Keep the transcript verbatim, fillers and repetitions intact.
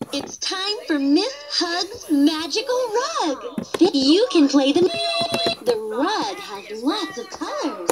It's time for Miss Hug's magical rug. You can play the... The rug has lots of colors.